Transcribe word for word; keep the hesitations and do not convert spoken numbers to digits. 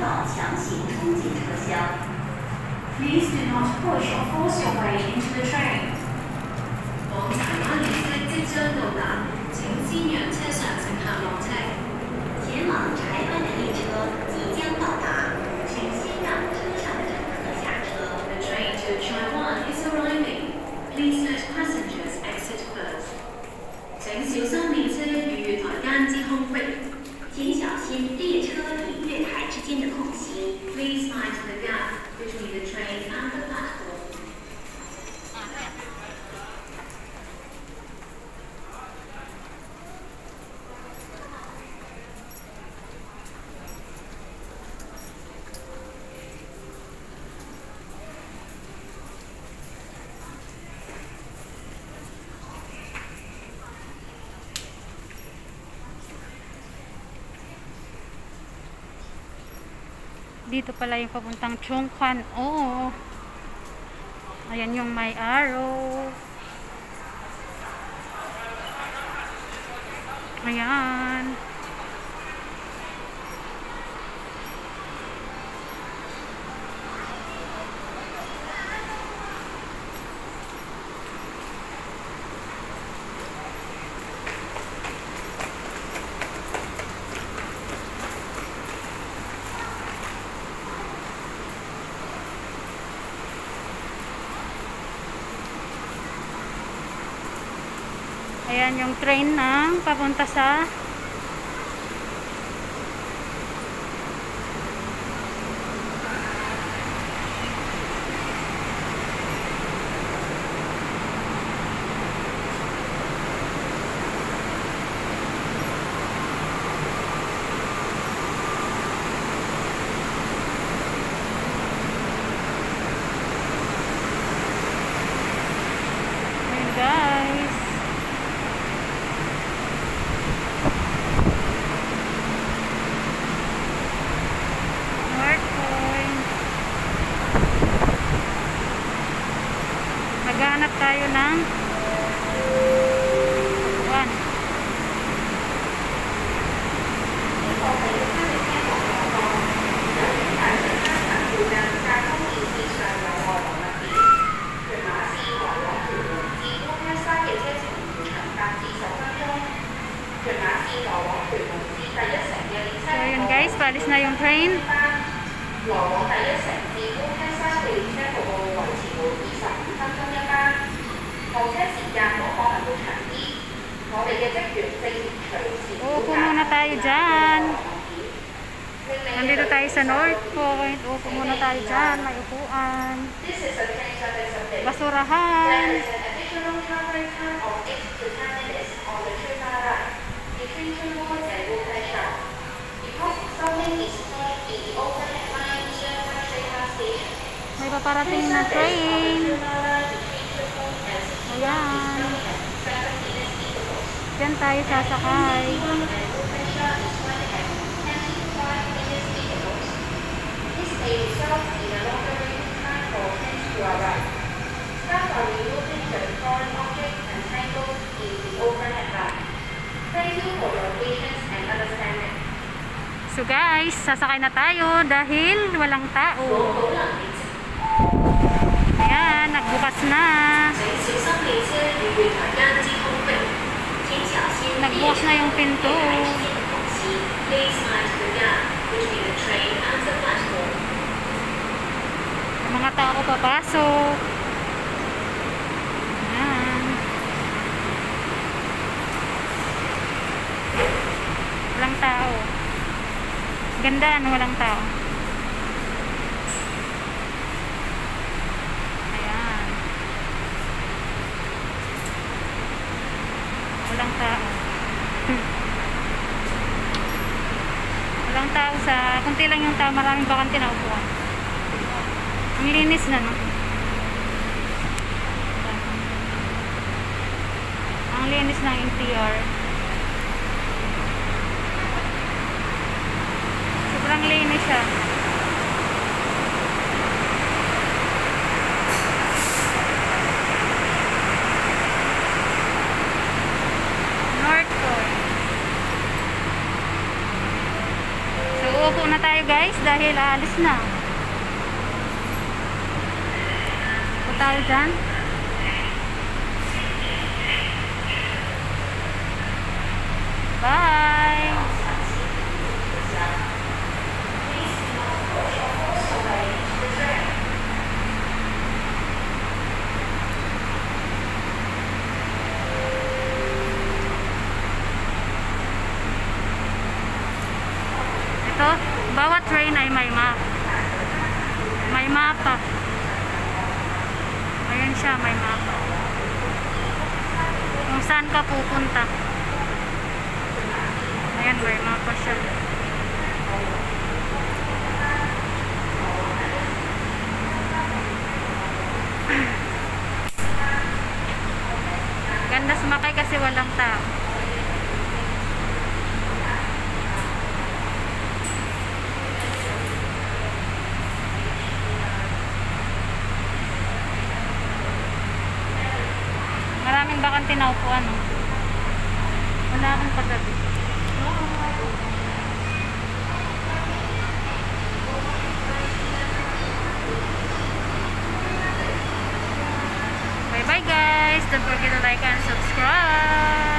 到强行冲进车厢。 Please do not push or force your way into the train. 往柴灣列車即將到達，請先讓車上乘客落車。 前往柴灣的列車即將到達，請先讓車上的乘客下車。 The train to Taiwan is arriving. Please let passengers exit first. 請小心列車與月台間之空隙。 請小心列車與月台之間的空隙。 Please mind the gap between the train and the platform. Dito pala yung papuntang Chongquan. Oo. Ayan yung may arrow. Ayan. Ayan yung train ng papunta sa Ayan guys. Maghanap tayo ng upuan. So yun guys, palis na yung train. Uupo muna tayo dyan. Nandito tayo sa North Point. Uupo muna tayo dyan. May upuan. Basurahan. May paparating na train. Ayan. Diyan tayo sasakay. So guys, sasakay na tayo dahil walang tao. Ayan, nagbukas na. Nagbukas na yung pinto. Mga tao papasok. Ayan. Walang tao. Ganda, ano, walang tao. Ayan. Walang tao. Walang tao sa, kunti lang yung tao, maraming bakante na upuan. Ang linis na, no? Ang linis ng N T R. Sobrang linis siya. North Point. So, Upo na tayo guys dahil aalis na. Upo tayo dyan. Bye! Ito, bawat train ay may map. May mapa. Ayan siya, may mapa. Kung saan ka pupunta. Ayan, may mapa siya. Ganda sumakay kasi walang tao. Maraming bakang tinaupuan, no? Wala akong kagabi. Bye bye guys! Don't forget to like and subscribe!